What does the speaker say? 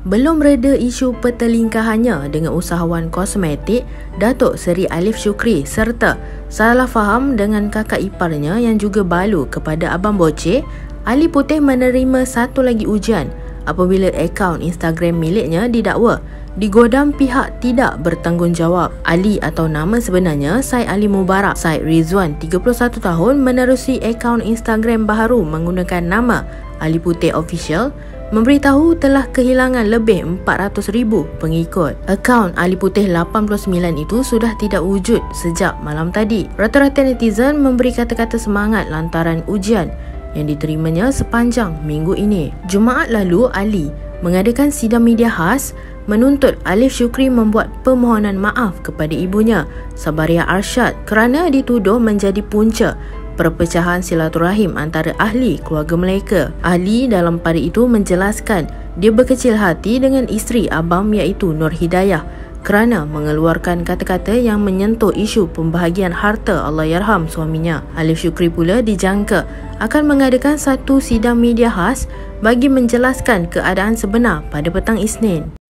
Belum reda isu pertelingkahannya dengan usahawan kosmetik Datuk Seri Alif Shukri serta salah faham dengan kakak iparnya yang juga balu kepada Abang Boceh, Ali Puteh menerima satu lagi ujian apabila akaun Instagram miliknya didakwa digodam pihak tidak bertanggungjawab. Ali atau nama sebenarnya Syed Ali Mubarak Syed Rizwan, 31 tahun, menerusi akaun Instagram baharu menggunakan nama Ali Puteh Official, memberitahu telah kehilangan lebih 400,000 pengikut. Akaun Ali Puteh 89 itu sudah tidak wujud sejak malam tadi. Rata-rata netizen memberi kata-kata semangat lantaran ujian yang diterimanya sepanjang minggu ini. Jumaat lalu, Ali mengadakan sidang media khas menuntut Alif Shukri membuat permohonan maaf kepada ibunya, Sabariah Arsyad, kerana dituduh menjadi punca perpecahan silaturahim antara ahli keluarga mereka. Ali dalam pada itu menjelaskan dia berkecil hati dengan isteri abang iaitu Nur Hidayah kerana mengeluarkan kata-kata yang menyentuh isu pembahagian harta Allahyarham suaminya. Alif Shukri pula dijangka akan mengadakan satu sidang media khas bagi menjelaskan keadaan sebenar pada petang Isnin.